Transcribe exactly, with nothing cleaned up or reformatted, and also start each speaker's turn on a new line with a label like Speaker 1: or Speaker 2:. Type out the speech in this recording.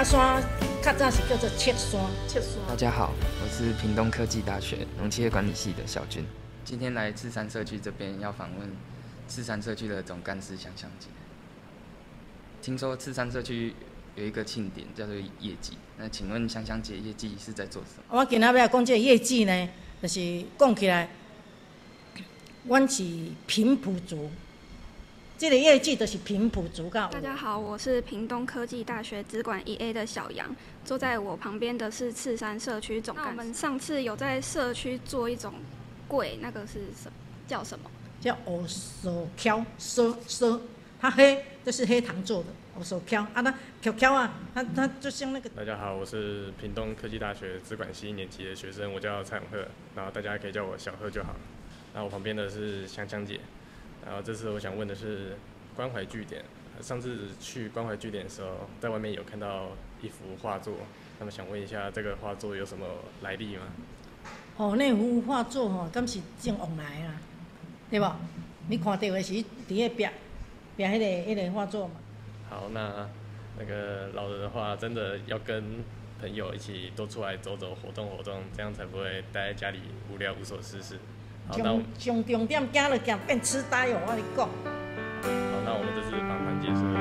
Speaker 1: 下山较早是叫做切山，切山。
Speaker 2: 大家好，我是屏东科技大学农企业管理系的小军，今天来赤山社区这边要访问赤山社区的总干事香香姐。听说赤山社区有一个庆典叫做业绩，那请问香香姐，业绩是在做什么？
Speaker 1: 我今仔要来讲这个业绩呢，就是讲起来，阮是平埔族。这个业绩就是平埔族噶。
Speaker 3: 大家好，我是屏东科技大学资管一 A 的小杨，坐在我旁边的是赤山社区总干事。那我们上次有在社区做一种柜，那个是什么？叫什么？
Speaker 1: 叫黑手敲，手手，它黑就是黑糖做的黑手敲啊，那敲敲啊，它它就像那个。
Speaker 4: 大家好，我是屏东科技大学资管系一年级的学生，我叫蔡永赫，然后大家可以叫我小赫就好。然后我旁边的是香香姐。然后这次我想问的是关怀据点，上次去关怀据点的时候，在外面有看到一幅画作，那么想问一下这个画作有什么来历吗？
Speaker 1: 哦，那幅画作吼，敢是正往来啦，对吧？你看到的是伫迄壁壁迄个迄个画作嘛。
Speaker 4: 好，那那个老人的话，真的要跟朋友一起多出来走走，活动活动，这样才不会待在家里无聊无所事事。好，那我们好，那我们这次访谈结束。